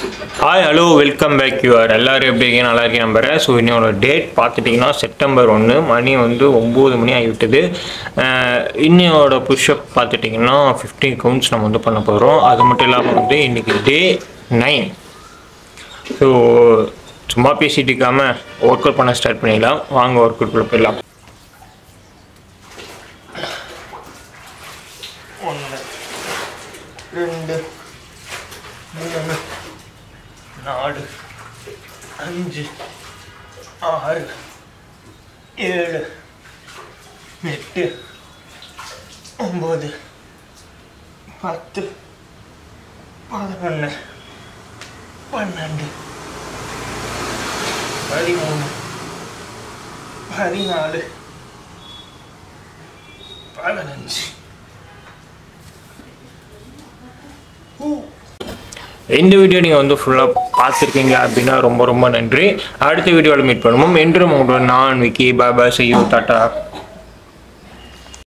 Hi hello welcome back you are எல்லாரும் எப்படி இருக்கீங்க நல்லா இருக்கேன் நம்புறேன். ஸோ இன்னோட டேட் பார்த்துட்டிங்கன்னா செப்டம்பர் 1 மணி வந்து 9 மணி ஆகிவிட்டது. இன்னையோட புஷ்அப் பார்த்துட்டிங்கன்னா 15 கவுண்ட்ஸ் நம்ம வந்து பண்ண போகிறோம். அது மட்டும் இல்லாமல் வந்து இன்றைக்கி டே 9. ஸோ சும்மா பேசிகிட்டு இருக்காமல் ஒர்க் அவுட் பண்ண ஸ்டார்ட் பண்ணிடலாம். வாங்க ஒர்க் அவுட்குள்ளே போயிடலாம். 1 2 3 4 5 6 7 8 9 10 11 12 13 14 15. இந்த வீடியோ நீங்கள் வந்து ஃபுல்லாக பார்த்துருக்கீங்க அப்படின்னா ரொம்ப ரொம்ப நன்றி. அடுத்த வீடியோவில் மீட் பண்ணுவோம். என்றும் உங்களோட நான் விக்கி பாபா செய்யும் டாட்டா.